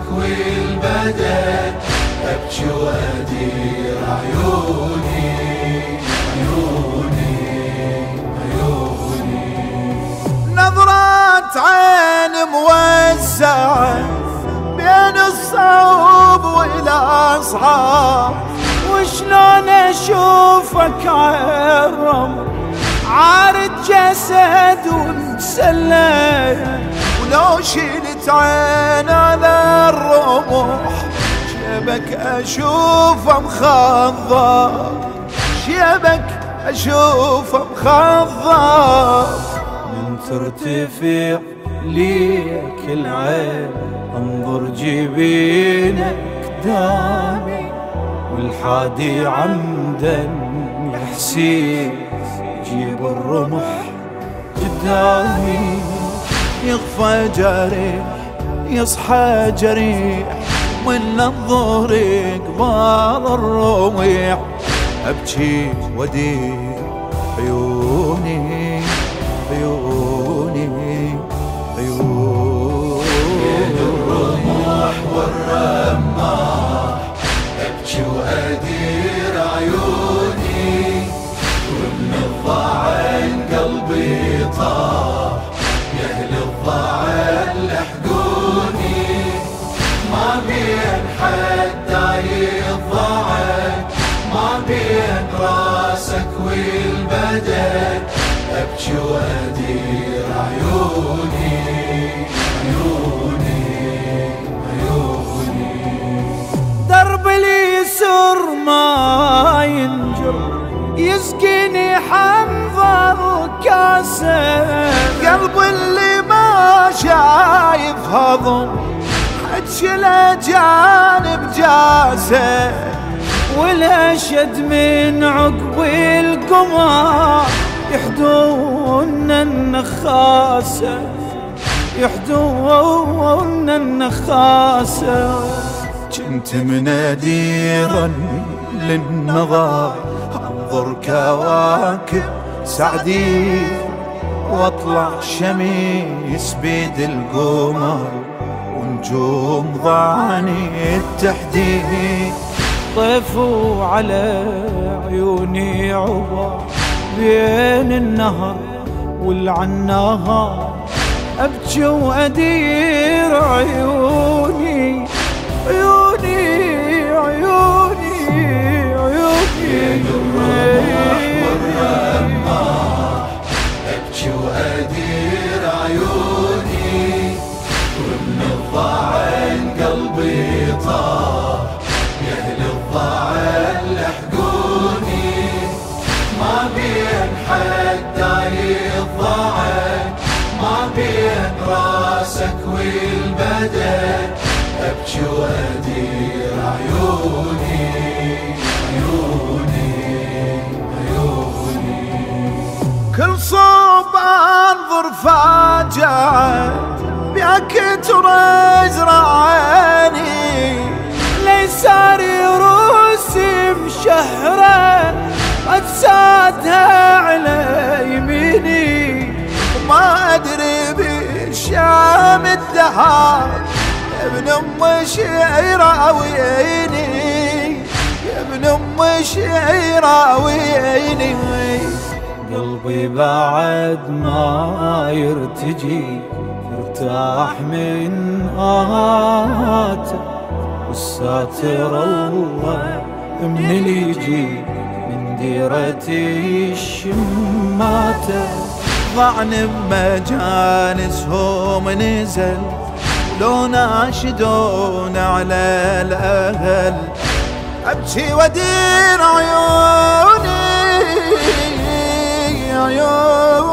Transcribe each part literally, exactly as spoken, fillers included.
والبدن، أبكي وأدير عيوني عيوني عيوني. نظرات عين موزعة بين الصوب والأصحاب، وشلون أشوفك عالرمل عارض جسد ومسلم، ولو شلت عين على الرمح شبك أشوفه مخضر، شبك أشوفه مخضر. من ترتفع ليك العين انظر جبينك دامي، والحادي عمدا يحسين جيب الرمح قدامي. يخفى جريح يصحى جريح من الظهر قبال الرميح، أبكي ودير عيوني عيوني عيوني. بين الرمح والرماح أبكي وأدير عيوني، ومن الضعن قلبي طاح يا أهل الضعن لحقوني. ما بين حد يضعن، ما بين راسك والبدن، أبكي وأدير عيوني عيوني عيوني. درب اليسر ما ينجر يسقيني حنظر كاسه، قلب اللي ما شايف هضم حجل جانب جاسه، والأشد من عقب القمر يحدون النخاسة يحدون النخاسة. كنت مناديرا للنظر انظر كواكب سعدي، واطلع شميس بيد القمر ونجوم ضعني التحديد. طيفوا على عيوني عبر بين النهر والعناهر، أبكي وأدير عيوني عيوني عيوني عيوني. بين الرمح والرماح أبكي وأدير عيوني، ومن الضعن قلبي طاح يا أهل الضعن لحقوني. ما بين حد يضعن، ما بين راسك والبدن، أبكي وأدير عيوني عيوني عيوني. كل صوب أنظر فاجعة بياك ترزرع عيني، ليساري روسي مشهرة أجسادها على يميني، وما أدري بالشام الدهر يا ابن أم شعيرة ويني يا ابن أم شعيرة ويني. قلبي بعد ما يرتجي يرتاح من آهاته، والساتر الله من اللي يجي من ديرتي الشماته. ضعن بمجالسهم نزل لو ناشدون على الأهل، أبكي ودير عيوني عيوني.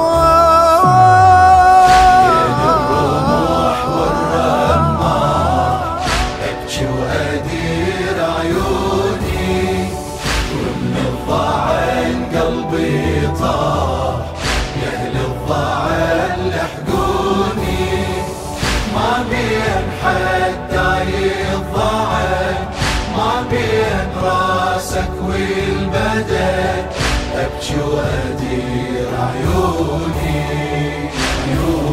بين الرمح والرماح أبكي وأدير عيوني، ومن الضعن قلبي طاح يا أهل الضعن لحقوني. ما بين حد يضعن، ما بين راسك والبدن، أبكي وأدير عيوني عيوني.